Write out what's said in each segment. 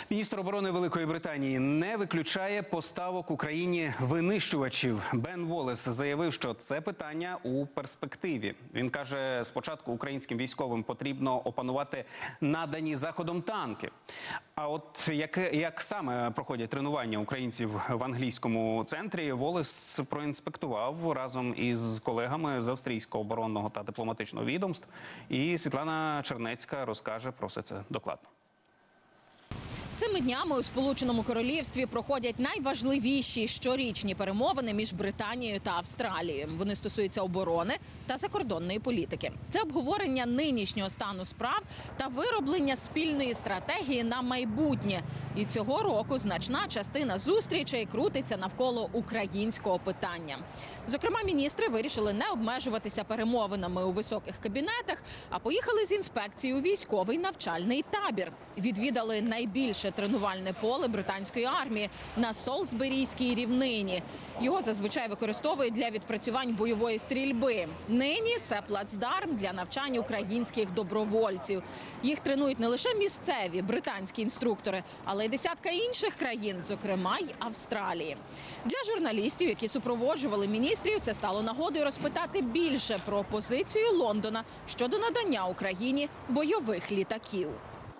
Міністр оборони Великої Британії не виключає поставок Україні винищувачів. Бен Волес заявив, що це питання у перспективі. Він каже, спочатку українським військовим потрібно опанувати надані Заходом танки. А от як саме проходять тренування українців в англійському центрі, Волес проінспектував разом із колегами з австрійського оборонного та дипломатичного відомств. І Світлана Чернецька розкаже про все це докладно. Цими днями у Сполученому Королівстві проходять найважливіші щорічні перемовини між Британією та Австралією. Вони стосуються оборони та закордонної політики. Це обговорення нинішнього стану справ та вироблення спільної стратегії на майбутнє. І цього року значна частина зустрічей крутиться навколо українського питання. Зокрема, міністри вирішили не обмежуватися перемовинами у високих кабінетах, а поїхали з інспекцією у військовий навчальний табір. Відвідали найбільше тренувальне поле британської армії на Солсберійській рівнині. Його зазвичай використовують для відпрацювань бойової стрільби. Нині це плацдарм для навчань українських добровольців. Їх тренують не лише місцеві британські інструктори, але й десятка інших країн, зокрема й Австралії. Для журналістів, які супроводжували міністрів, це стало нагодою розпитати більше про позицію Лондона щодо надання Україні бойових літаків.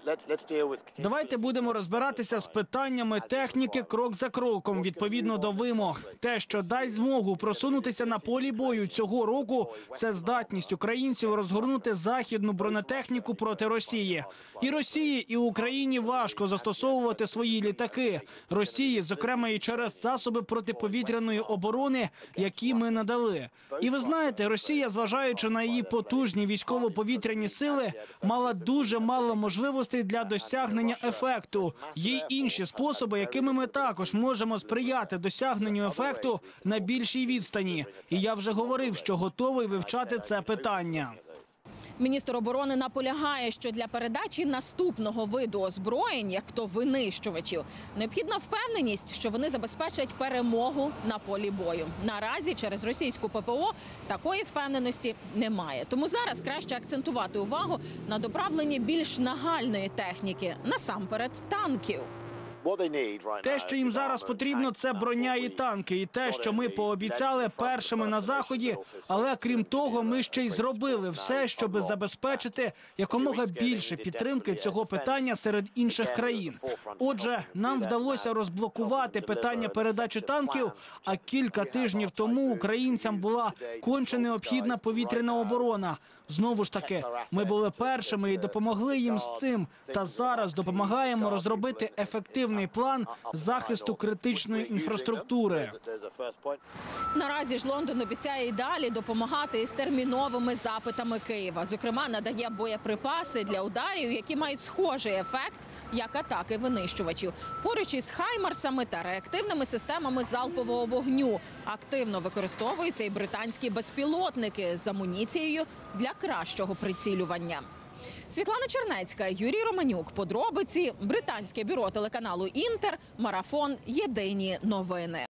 Давайте будемо розбиратися з питаннями техніки крок за кроком, відповідно до вимог. Те, що дасть змогу просунутися на полі бою цього року, це здатність українців розгорнути західну бронетехніку проти Росії. І Росії, і Україні важко застосовувати свої літаки. Росії, зокрема, і через засоби протиповітряної оборони, які ми надали. І ви знаєте, Росія, зважаючи на її потужні військово-повітряні сили, мала дуже мало можливостей для досягнення ефекту. Є й інші способи, якими ми також можемо сприяти досягненню ефекту на більшій відстані. І я вже говорив, що готовий вивчати це питання. Міністр оборони наполягає, що для передачі наступного виду озброєнь, як то винищувачів, необхідна впевненість, що вони забезпечать перемогу на полі бою. Наразі через російську ППО такої впевненості немає. Тому зараз краще акцентувати увагу на доправленні більш нагальної техніки, насамперед танків. Те, що їм зараз потрібно, це броня і танки. І те, що ми пообіцяли першими на Заході. Але, крім того, ми ще й зробили все, щоб забезпечити якомога більше підтримки цього питання серед інших країн. Отже, нам вдалося розблокувати питання передачі танків, а кілька тижнів тому українцям була конче необхідна повітряна оборона. Знову ж таки, ми були першими і допомогли їм з цим. Та зараз допомагаємо розробити ефективний план захисту критичної інфраструктури. Наразі ж Лондон обіцяє і далі допомагати із терміновими запитами Києва. Зокрема, надає боєприпаси для ударів, які мають схожий ефект, як атаки винищувачів. Поруч із хаймарсами та реактивними системами залпового вогню активно використовуються і британські безпілотники з амуніцією для кращого прицілювання. Світлана Чернецька, Юрій Романюк. Подробиці. Британське бюро телеканалу «Інтер». Марафон. Єдині новини.